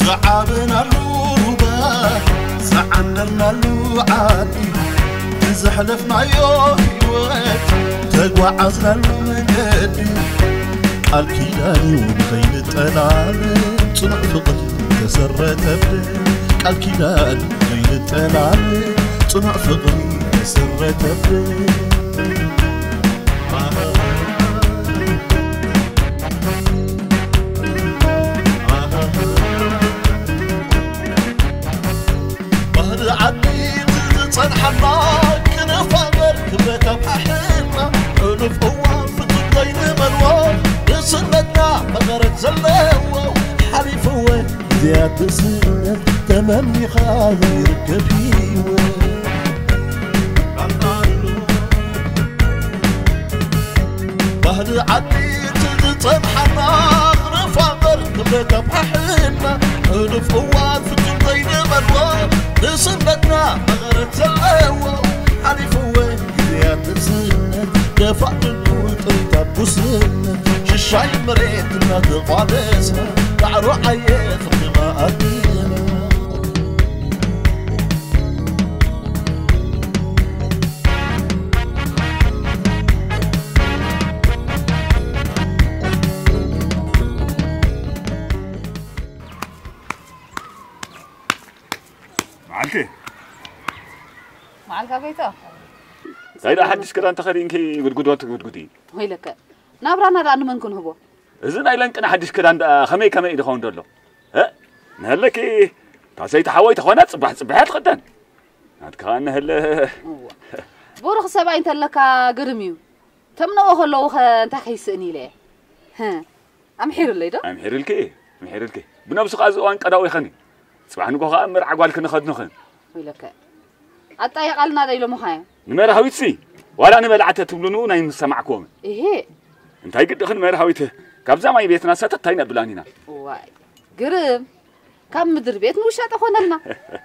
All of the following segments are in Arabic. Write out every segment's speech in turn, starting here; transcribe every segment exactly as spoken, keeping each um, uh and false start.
صعبنا الروبة صعندنا الوعادي تزحلفنا يوهيوات تقوعزنا المنقدي الكيلاني وبغين التلال صنع فقدي تسرت أبدي الكيلاني وبغين التلال صنع فقدي تسرت أبدي صنحنا كنفاقر كبرك بححنا ألف هو فتو بين منوار يصنتنا مغرق زلوا حبيب هو زيادة سنة تمني خاذ يركب فيه بهد عديت صنحنا كنفاقر كبرك بححنا ألف هو فتو بين منوار يصنتنا مغرق زلوا حبيب هو زيادة سنة دفعت الوطن تبوسنا شاي مريت ما تقعدسها تعرو عيات ما أدينا معلكي معلك بيته سيدا حدش كده انت خرينكي غدغدوت غدغدي ويلك نابرانا رأنا منكن هو إذن أيلان كنا حدش كده عند خمي كمي إذا خون دلو ها نهلك إيه تاسيت حوي تخونات صبح صبحات خدان هاد كان هلا بورخ سبعين تلك قرميو تمنو خلو خ انت خيسني ليه ها أم حير اللي ده أم حير الكي أم حير الكي بنفس قاز وان قداوي خني صباح نقول خا أمر عقوال كنا خد نخن ويلك أتاي قالنا ده يلو مخايا نمر هويتسي ولا أنا بلعت تبلونو نايم سمعكم إيه أنت هاي قد خن مر هويته كابزا ما يبيتنا ستة تاينا بلانينا واي قرم كم مدر بيت موشات أخونا لنا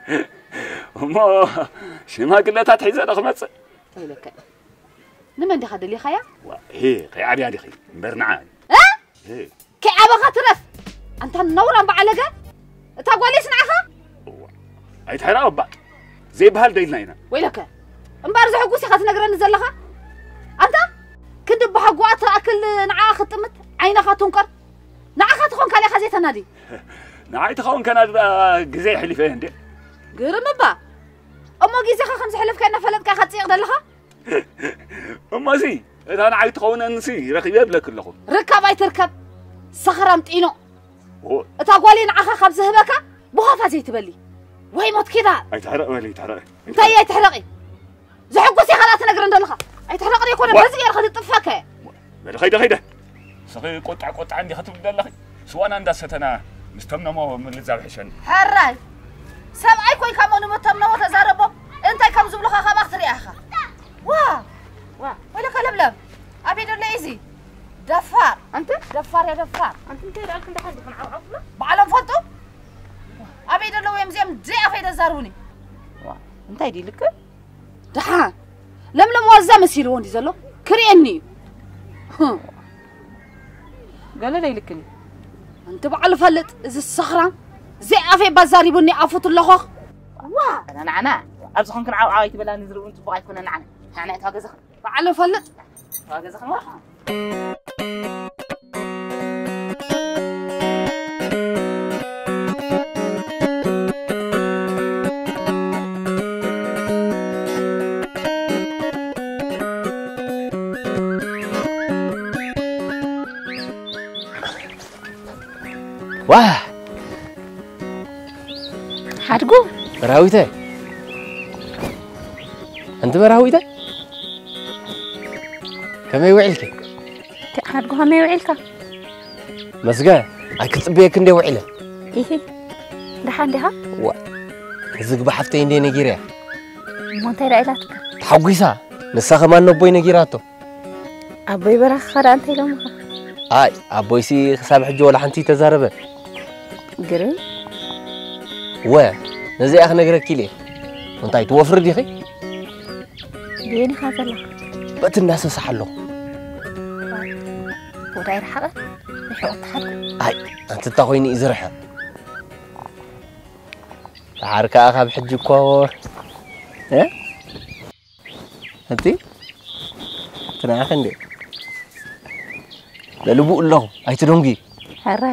ما شو ما قلنا تحيز أنا خمسة ويلك نمن دي خد اللي خيا هي خي عادي عادي خي برنعان ها هي كعبة خطرف أنت نورا بعلقة تقولي سنعها هاي تحرق بقى زي بهال ديلنا هنا ويلك امبارح حقوسي خاطر نقرا نزلها أنت كنت بحقوات أكل نعا ختمت عينا خاتونكر نعا خاتون كان خزيت نادي نعا تخون كان جزء حلف عندي قرم با أما جزء خمس حلف كان فلت كخاتي يقدرها أما زي إذا أنا عايز تخون أنسي رخي يبلك كله ركب أي تركب صخرة متينو تقولي نعا خبز هبكة بخاف زي تبلي وهي موت كذا أي تحرق ولا تحرق أنت أي تحرقي زحقوسي خلاص نقرا ندلها أي تحرقني يكون بس غير خدي طفكة خيدا خيدا صغير قطع قطع عندي خطب دلخي سواء عند ستنا مستمنا ما من الزاوية حشان حراي سمعي كوي كمان مستمنا وتزاربه أنت كم زبلها خباخ تري أخا واه واه ولا كلبلب أبي دول ليزي دفار أنت دفار يا دفار أنت أنت اللي عندك حد كان عقله بعلم فطو أبي دول لو يمزيم ضعف يدا زاروني واه أنت يدي لك دحان لم لم وزع مسيرون دي زلو كريني ها قال لي لكني انت بعل فلت از الصخره زي افي بازاري بني افوت اللخخ وا انا انا ابز خنكن عاو عايت بلا نزرو انت بقى يكون انا انا تاغز بعل فلت تاغز خن واه حدقو براويته أنت براويته كم يوعلك حدقو هم يوعلك مسجى أكتب بيك ندي وعله إيه ده حندها وا زق بحفتين دي نجيرة ما ترى إلاتك تحويسا نسخة ما نبوي نجيراتو أبوي برا خرا أنت لهم أي أبوي سي سامح جو ولا حنتي تزاربه قرن وا نزي أخ نجرك كيلي وأنت توفر دي خي بيني خازلا بقت الناس سحلو وداير حقك يحوط حد أي أنت تاخويني إزرحة حركة أخا بحج كوا ها أنتي تنا خندي لا لبو الله أي تدونجي هراي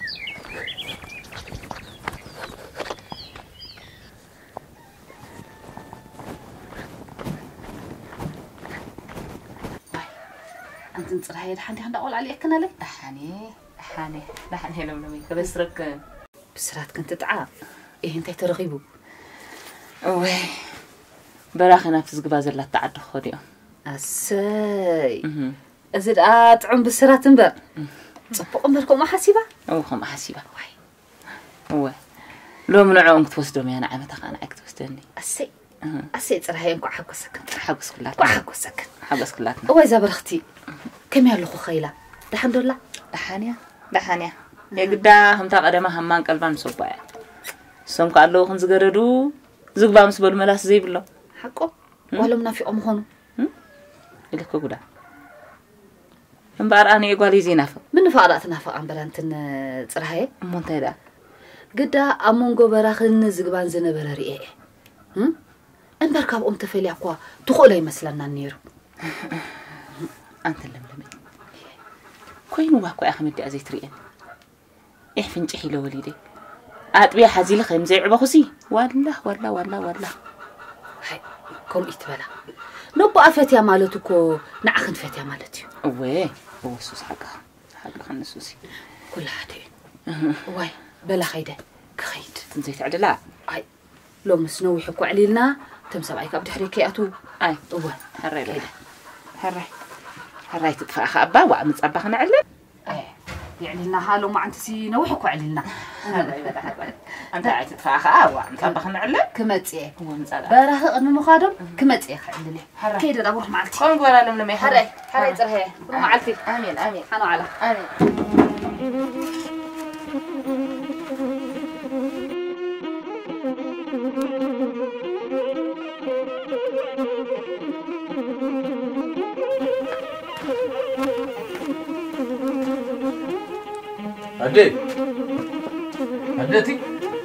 أنت نصرحي لحد هندا أول عليك كنا لك دحاني دحاني دحاني لم لمي كبسرك بسرات كنت تعاب إيه أنت ترغيبو أوه براخنا في زقبا زلا تعد خديو أسي أزيد أطعم بسرات نبر صبوا أمركم ما حسيبة أو خم حسيبة واي أوه لو منعهم توسدوا مي أنا عمتها أنا أكت توسدني أسي أسي ترى ينقع حق سكن حق سكن لا حق سكن حق سكن لا أوه إذا برختي كم يالله خيلا الحمد لله دحانيا دحانيا يا جدا هم تقدم هم ما قلبان صبايا سم قالوا خن زغردو زغبا مسبل ملاس زي بلو حقو ولا منافقهم هونو إلك كودا امبار أنا يقولي زينافق من فقرات نافق عن بلانتن صراحة مونتايدا قدا أمونغو براخن زغبان زنبر رئيه هم امبار كاب أم تفيلي أقوى تخولي مثلنا نيرو أنت اللملمي كوين واكو أخمد دي أزيت رئين إيه فنجي حيلو وليدي أتبيع حزيلة خيم زي عبا خسي والله والله والله والله هاي كم إتبالا نبو أفتيا مالتكو نعخن فتيا مالتي ويه هو سوس حقها حقها خن سوسي كل حدين واي بلا خيدة كخيد تنزيت عدلا أي لو مسنو يحكوا علينا تمسب عيك أبدي حريكي أتو أي هو هراي كده هراي هراي تدفع أخا أبا وعم تصبح خنا علم أي يعني لنا حالو ما عند سي نوحكوا علينا أنت عايز تدفع أخا وعم تصبح خنا علم كمتي هو مزال براه قد مخادم كمتي خليني كيد أروح معلتي قوم بورا لم لمي هراي هراي ترى معلتي آمين آمين أنا على آمين أدي أديتي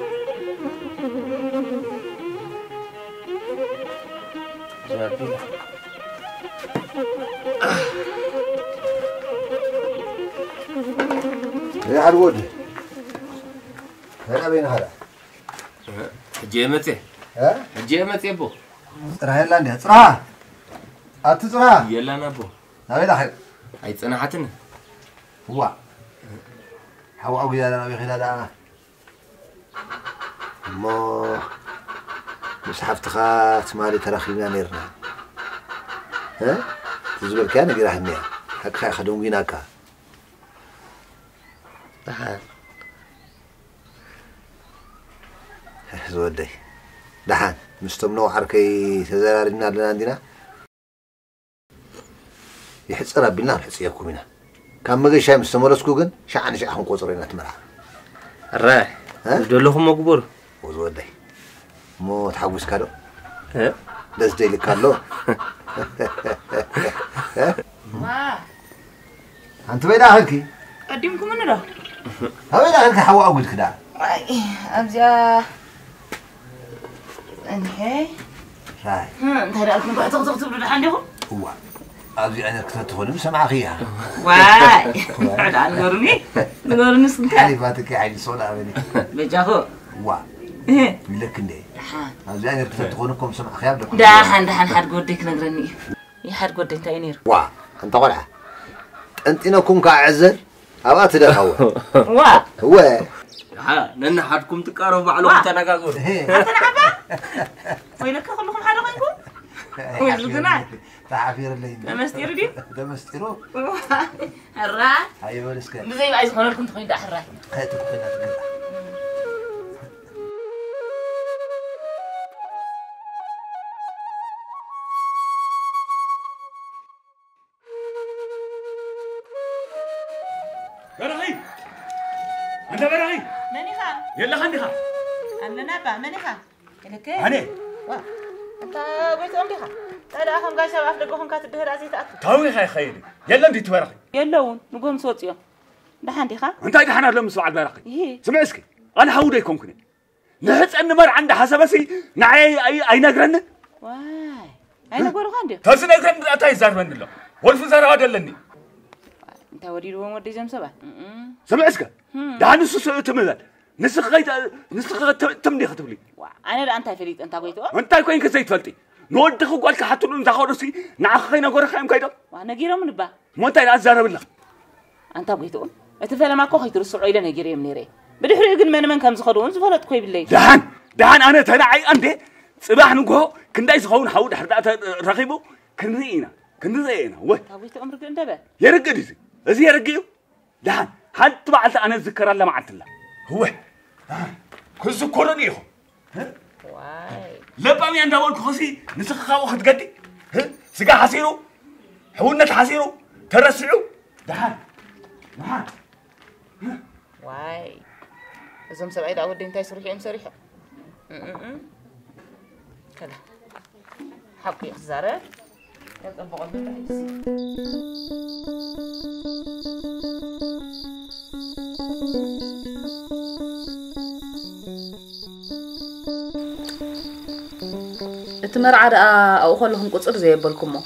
زابيلا يا حرود هلا بين هلا جيمتي ها جيمتي أبو راح يلا عندي صراحة أتصرا يلا أنا أبو هاي لا هاي صناعتنا هو هو أبو يلا أبي خلال أنا ما مش حفت خات مالي ترى خينا نيرنا ها تزبر كان يجرح النيا حق خا خدوم جيناكا دحان زودي دحان مستمنو حركي تزاررنا لنا عندنا يحس ربنا نحس ياكم هنا كان مغي شاي مستمرسكو جن شعن شعن قصرينا تمرح الراي دولهم مقبور وزودي مو تحوس كارو ها بس دي لك كارلو ما انت بيدا هلكي قديمكم من ده هبيدا هلكي حوا اقول كده اي ابزا انهي شاي ها انت هذا اكون بقى تغزغ تبرد عندهم هو ابزي انا كنت تخون بسمع اخيها واي عاد عن غرني غرني سنت حليفاتك يا عيني صولا بني بجاهو وا ايه لك ندي دحان ابزي انا كنت تخونكم سمع اخيها بدكم دحان دحان حد قدك نغرني يا حد قدك انت ينير وا انت قلعه انت انكم كعزل ابات دخوا وا هو ها نن حدكم تقاربوا على تناغاغو انت نعبا ويلك كلكم حدا غيركم ويلكنا تعافير اللي دمستيرو دي دمستيرو الرا ايوه لسكا بزي عايز هون لكم تخوين ده حرا خيتك خينا تقلع برغي أنت برغي منيخا يلا خندها أنا نبا منيخا لك أنا وا أنت بيت أمك هذا أخم قايس أفلقهم كاتب به رأسي تأكل تاوي خي خيري يلا أنت تبرغي يلون نقوم صوتيو ده عندي خا أنت إذا حنا لهم سبعة برغي إيه سمع اسكي أنا هوديكم كني نحس أن مر عند حسبسي نعي أي أي نقرن واي أي نقولوا خاندي تاسي نقرن أتاي زار من الله ولف زار هذا لني أنت وريد وين ودي جم سبا سمعسك ده نسوس تملل نسخ غيت نسخ تمني خطبلي أنا لا أنت فريد أنت قويتوا أنت كوين كزيت فلتي نودخو قالك حتى لو نتاخرسي نعخي نقول خيم كيدا وأنا جيرا من با مو أنت لا زار بالله أنت قويتوا أتفعل معك خيط رسول عيلة نجيري منيري بدي حريق من من كم زخرون زفلت كوي بالله دهان دهان أنا تنا عي أنت صباح نقول كندا يسخون حود حردا رقيبو كنرينا كنرينا وين قويتوا أمرك أنت با يرقد إزي إزي يرقيو دهان حتى بعد أنا أتذكر الله معت الله هو دهان كل ذكرني هو واي لبامي عند أول كوسي نسخ واحد قدي سجى حسيرو حولنا حسيرو ترسعوا دهان دهان واي زم سبعيد عود انتي صريحة ام صريحة كذا حقي خزارة يلا بقول تمرعد او خلهم قصر زي بالكم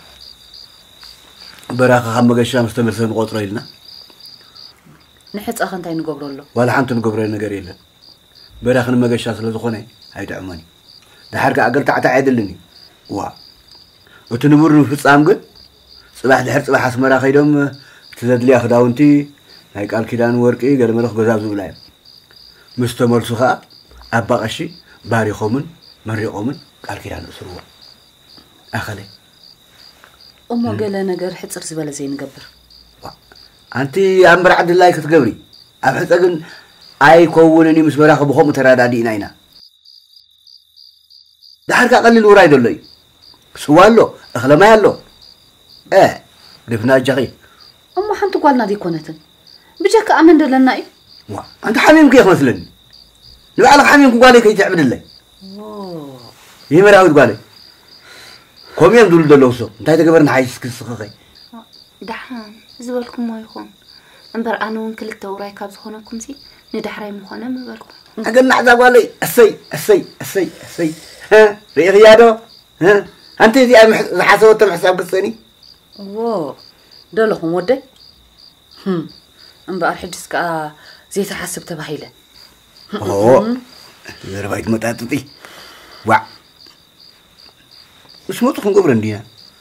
براخ خم مغشا مستمر سن قطر يلنا نحص اخ انتي نغبر له ولا حنت نغبر ነገር የለ براخ مغشا ስለዝኾነ አይደዕመኒ دحرك عقل تعتا عدلني وا وتنبر ፍጻም ግን ጽባሕ ድሕር ጽባሕ አስመራ ኸይዶም ትዘድልያ خداونتي ናይ ቃል ኪዳን ወርቂ ገለመለኽ ገዛዙ ብላይ ምስተመልሱ ኸ አባቀሺ ባሪኾምን መሪቖምን ቃል ኪዳን እስሩዎ አኸለ أمو قال نجار حتصر زبالة زي نقبر. أنتِ أمبر عبد الله كتقبري. أبحث أجن أي كونني مش براخ بخوم ترى دي ناينا. ده حركة قليل وراي دولي. سوالو أخلا ما يالو. إيه لفنا الجغي. أمو حنتو قالنا دي كونتن. بجاك أمن دلنا إيه؟ وا أنت حميم كيف مثلاً؟ لو على حميم قالي كي تعبد الله. أوه. يمر عود قالي. كم يوم دول دلوسو انتي تقبرن حايس كسخخي دحان زبالكم ما يكون انبر انا وكل التوراي كاب زخونكم سي ندحراي مخونه مبالكم اقلنا عذاب قالي اسي اسي اسي اسي ها ريغ يادو ها انت دي حسبت حساب قصني واو دلهم ودي هم انبر حدسك زي تحسب تبهيله اوه زربايت متاتتي وا مش موتكم قبرن دينا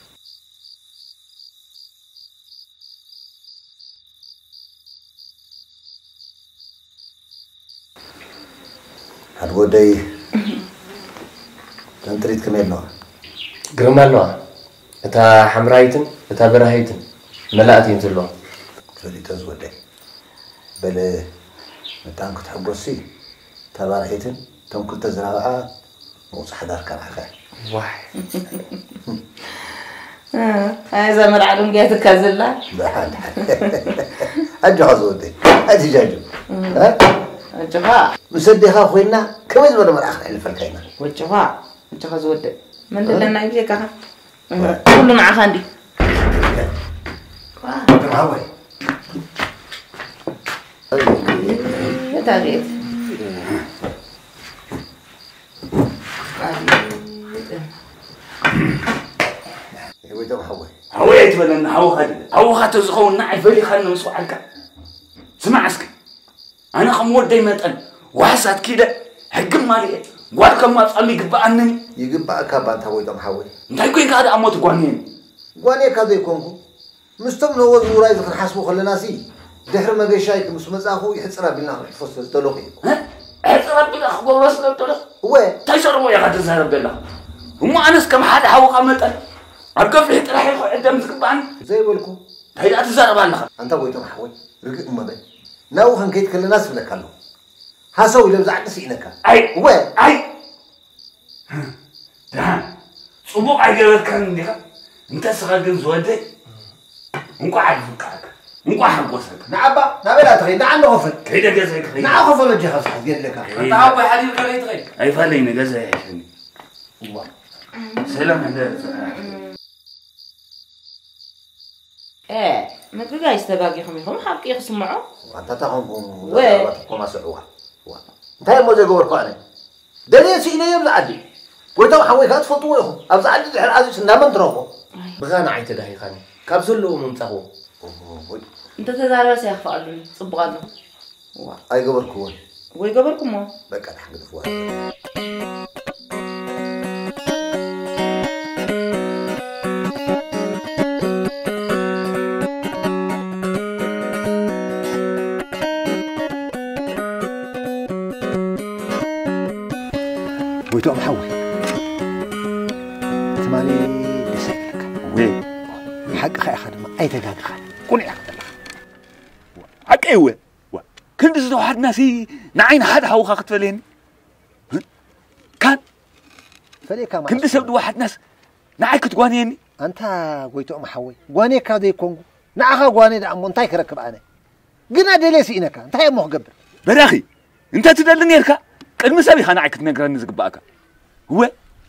هتودي تنتريت كمان نوع قرمان نوع اتا حمرايتن اتا براهيتن ملأتين تلو تولي تزودي بل متانك تحبوسي تبارهيتن تنكل تزرعها موصح دار كان حقا واحد هاي زمر عالم جاي تكازلا لا حد أجي حزودي أجي جاجو ها الجفاء مسديها خوينا كم يزبط من آخر اللي فالكينا والجفاء انت خزودي من دلنا يبيك ها كلنا عخاندي هاوي يا تاغيت هويت ولا هو خد هو خد زخون نعي فلي خلنا نسوع عليك سمع اسك أنا خمود دايما أن وحسات كده حقم مالي قال كم ما تصلي يقبأ عني يقبأ كابان هوي تم حوي أنت يقول كذا أموت قوانين قوانين كذا يكونكو مستمن هو زورا إذا كان حاسبه خلنا سي دحر ما بيشايك مش مزاخو يحسنا بالله يفصل تلوخي ها حسنا بالله خبر وصل تلوخ وين تيسر ويا قد زهر بالله هم أنس كم حد حوق عمتن أرقف لي ترى حيخو عدم تقبان زي بقولكم هيدا تزار بالله أنت بوي تم حوي رجع ما بين ناو خنكيت كل الناس بلا كلو هاسو لو زعت سينك أي وين أي ده صبوق عجلة كان ديك أنت سخدم زودي ممكن عارف كارك ممكن عارف وصلك نعبا نعملها تغير نعم غفل كيدا جزء كريم نعم غفل الجهاز حقين لك انت عاوي حديد كريم تغير أي فلين جزء عشاني الله سلام هذا ايه ما تبقى يستباقي خميهم حق يخصم معه وانت تاخذ وين تقوم مسعوها انت مو زي قبر قاني دليل سينا يبزع عدي ويتو حوي كات فطوه يخو أبزع عدي دحر عزيز نامن تروحو بغانا عيت داهي خاني كابزلو ممتاخو انت تزارس يا خالد صبغانو أي قبر كون وي قبركم ما بقى تحمد فوق ويتو محوي ثماني لسيلك وي حق خي خدمة أي تجاج خد كون يا خدمة حق ايوه كنت زدو حد ناسي نعين حد حوخا كتفلين كان فلي كمان كنت سبد واحد ناس نعي كتقوانيني أنت ويتو محوي قواني كادي كونغو نعها قواني دا أمونتاي كركب أنا قلنا دليسي إنك أنت هي مهجبر براخي انت تدلني لك قد مسابي خانا عيكت نقراني زقباك هو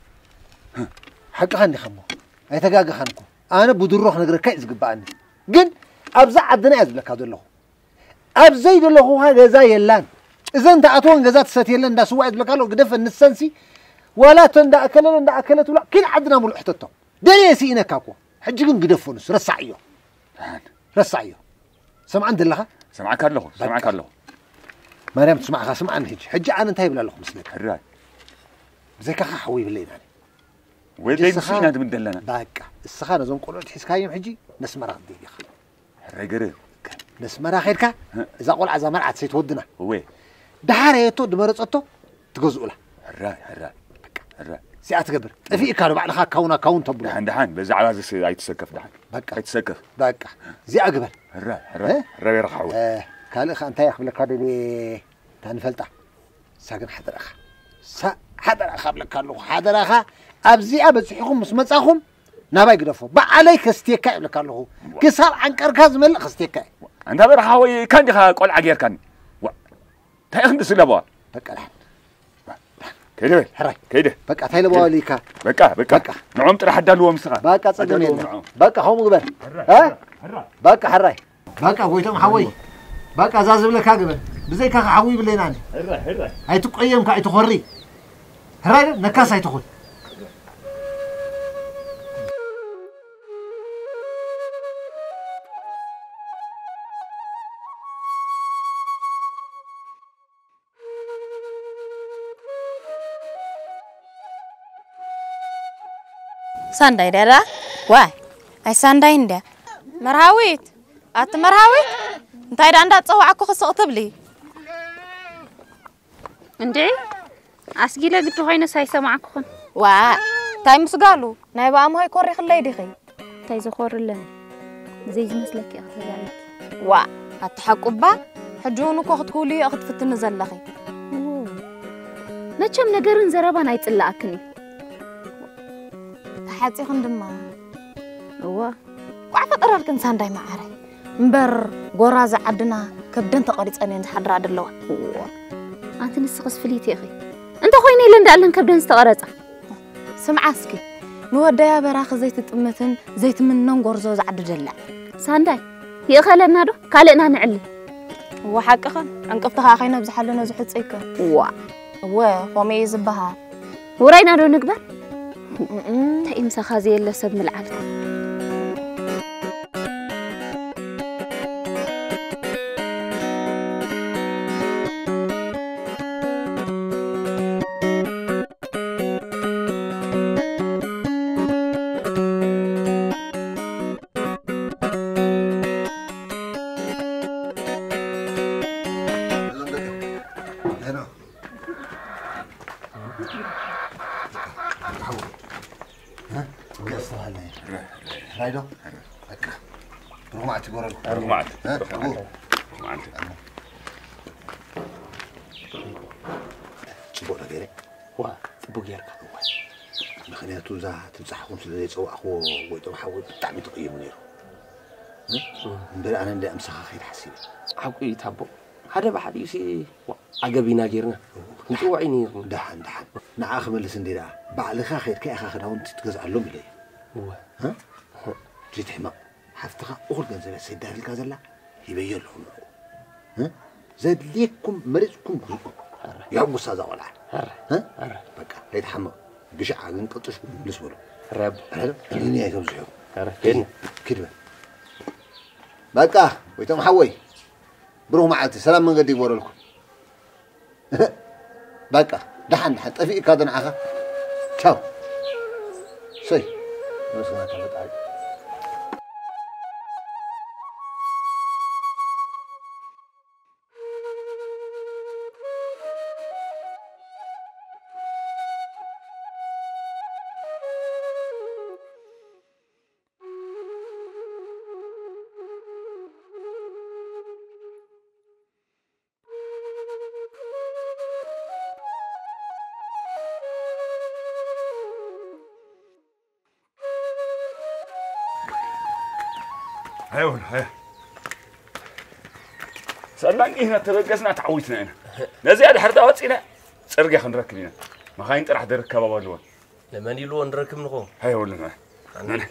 حق خاني خمو أي تجاج خانكو أنا بدروح نقرأ كيس قباني قل أبزع عدنا أزلك هذا له أبزي له هو هذا زي اللان إذا أنت أتوان جزات ستيلن دا سواعد لك له قدف النسنسي ولا تندا أكلنا دا أكلت ولا كل عدنا ملحتته دليسي إنك أكو حجين قدفونس رسعيه رسعيه سمع عند الله سمعك الله سمعك الله مريم تسمعها سمع عنه حج أنا انتهي بلا لكم مسلك الراي زي كخ حوي بالليل يعني ويدي مسينا هذا من دلنا باقة السخانة زون قولوا تحس كايم حجي نسمرا دي يا أخي الراي قريب نسمرا خيرك إذا قول عزا مرعت سيتودنا هو دحاريتو دمرصتو تجوزوا له الراي الراي الراي ساعات قبر في كانوا بعد خا كونا كون تبلو دحان دحان بس على هذا يتسكف دحان بقى يتسكف بقى زي أقبل الراي الراي الراي رخاوي اه قال أخ أنت يا أخي لك هذا اللي تنفلتع ساكن حدر أخ سا حدر أخ قبل كانوا حدر أخ أبزي أبزحكم مسمسخهم نبى يقدفوا بعليك استيكاء لك كانوا كسر عن كركاز من الاستيكاء أنت برحاوي كان دخل قول عجير كان وا تأخذ سلبوا بقى الحين كده حراي كده بقى تايل بواليكا بقى بقى نعم ترى حد له مسخة بقى صدقني بقى هم قبل ها بقى حراي بقى هو يتم حوي بقى زازب لك قبل بزي كا حوي بالليناني حراي حراي هاي تقيم كاي تخري حراي نكاس هاي تخل سانداي دادا واي اي سانداي اندا مرهاويت ات مرهاويت انتي دا اندا تصوعكو خصقتبلي اندي اسجيله قد خوينه سايسمعكم وا تاي مسغالو ناي بام هاي كوري خلي دخي تاي زخور لنا زي مسلك يا اخي وا اتحقبا حجونو كو ختكولي اخد فتن زلخي نچم نگرن زربان ايطلاكني حاتي خندما هو وعف قراركن سانداي معاري مبر غورا عدنا كبدن تقريصني انت حدرا دلوا انت نسقس فليتي اخي انت خويني لندالن كبدن استقرصا سمع اسكي نودايا براخ زيت طمتن زيت منن غورزو زعد دلا سانداي يخلنا دو كالنا نعل هو حقخن انقفتها خينا بزحلنا زحصيك وا وا قومي زبها ورينا دو نقبل تايم سخازي يلا سب ملعب رايدو هكا روح معك تقول روح معك روح معك تبغى غيري وا تبغى غيرك مخنياتو زا تمسحهم سلي يصوا اخو ويتو حاول بتعمي تقيم نيرو مبل انا ندي امسخ خير حسيب حقي تابو هذا بحديثي عجبينا غيرنا انت وعيني دحن دحن نعاخ ملس نديرا بعلخا خير كي اخا خداو انت تغزعلهم لي هو ها جيت حما حفتها اخر جنزله سيدها لك زلا يبين لهم ها زاد ليكم مرزكم يحبس هذا ولا ها بقى يتحمل قشع عن قطش بالنسبة له رب اللي يا جوز يو كده كده بقى ويتم حوي بروح معتي سلام من قد يقول لكم بقى دحن حتى في كادن عها تشاو سي بس انا كنت عايز هيون هي سألني هنا ترقصنا تعويتنا هنا نزياد حردا وصينا صرغي خنركبينا ما خاين طرح دركبا بالو لمن يلو نركب نخو هيون لنا انا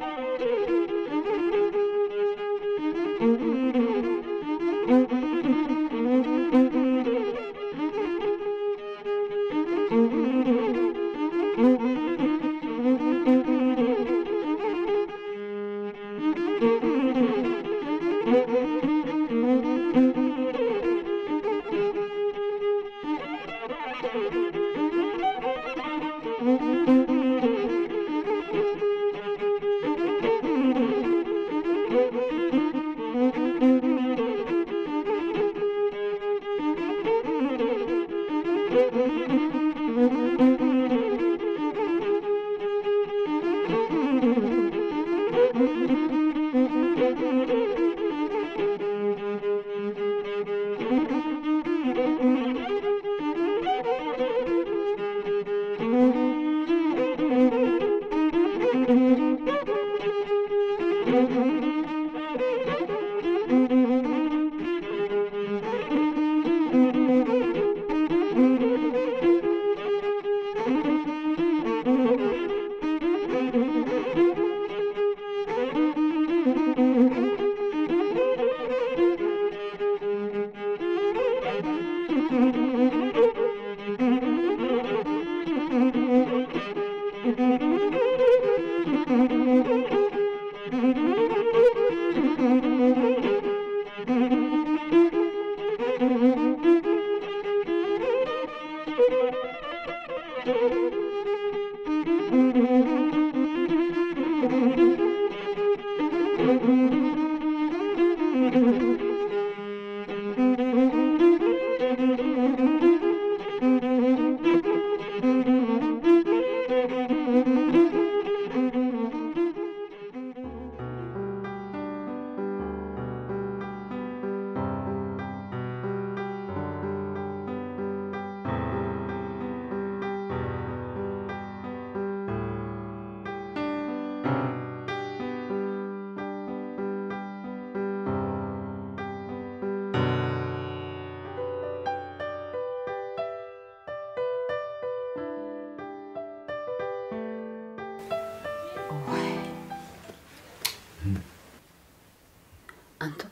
أنتم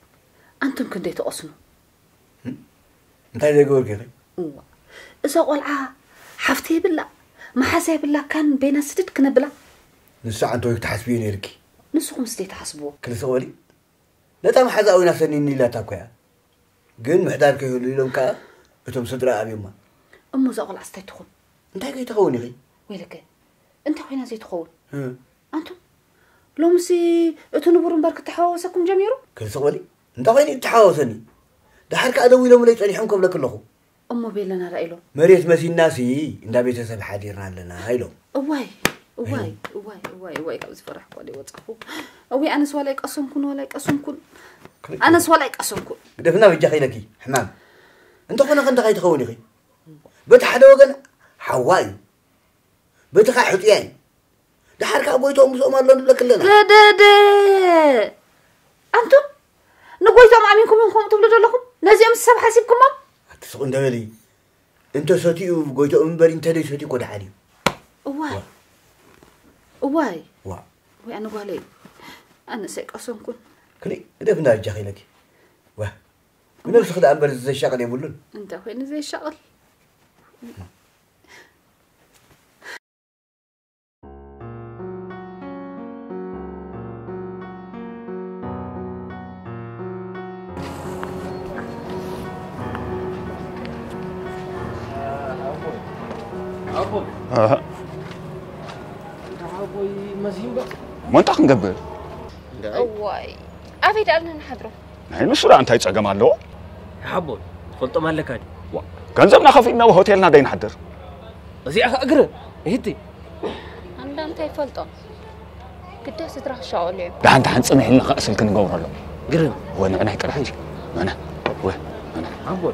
أنتم كنتوا تقصنوا أنت هذا يقول كذا أوه إذا قلعة حفتي بالله ما حسب بالله كان بين السدد كنا بلا نسا أنتوا يتحسبين يركي نسوكم ستي تحسبوه كل سوالي لا تام حدا أو نفسني إني لا تاكويا جن محتاج كيقولوا لهم كا بتوم صدر أبي ما أمو زقل عستي تخون أنت كي تخوني غي ويلك أنت وين زي تخون هم أنتم لو مسي أتنبرون بركة تحاوسكم جميرو كل سوالي أنت وين تحاوسني ده حركة أدوي لهم ليش أنا حكم لك الله أمو بيلنا رأيلو مريت مسي الناسي إن بيت سب حديرنا لنا هايلو واي واي واي واي واي كابز فرح قولي وتصفو أوي أنا سوالك أصلا كن ولا أصلا كن أنا سوالك أصلا كن دفنا بيجي لكي حمام أنت خنا خنا قاعد تخوني غي بتحدى وجن حواي بتخا حطيان ده حركة أبويتهم بس أمر لنا كلنا كده ده أنتم نقولتم عمينكم ينكم تبلدوا لكم لازم السبع حسيبكم ما تسقون دولي أنت ساتي وقولت أمبر أنت ليش ساتي قد عالي واي واي وا وأنا قالي أنا سيك أصلا كن كلي دفنا الجاخي لك واه من نفس خد أمبر زي الشغل يقولون أنت وين زي الشغل أبوي أه أبوي مزين بقى ما أنت خنقبل واي أبي دالنا نحضره هاي مسؤولة أنت هيتسجم له حبول فلتو مالك هذه كان زمنا خفينا وهوتيلنا دين حدر زي أخ أقرأ هدي عندنا أنت يفلطو قديش تروح شغل ده أنت هنسمع لنا قاسم كن جور له قرأ وأنا أنا هيك رحيج أنا وين أنا حبول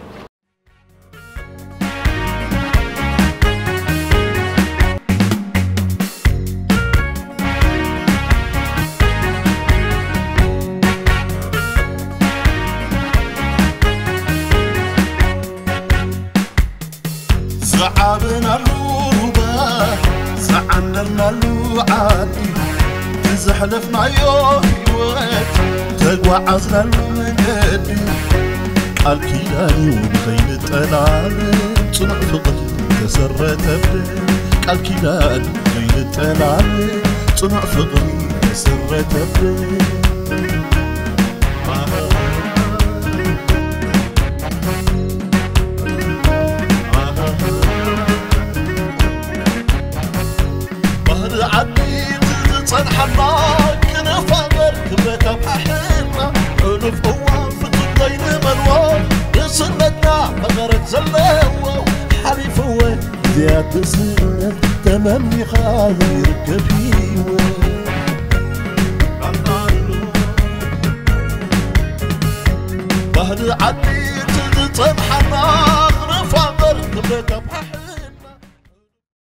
زعابنا الروبا زعندرنا الوعادي زحلفنا يوهيوات تقوعزنا المقد قال كيلاني وبخيل التلال صنع فقري تسرت أبدي قال كيلاني وبخيل التلال صنع فقري تسرت أبدي صنحنا كنفاقر كبرك بححنا ألف قوة فتطين منوار يصنتنا مغرق زلوه حليف هو زيادة سنة تمامي خاذر كفيوه بهد عدي صنحنا كنفاقر كبرك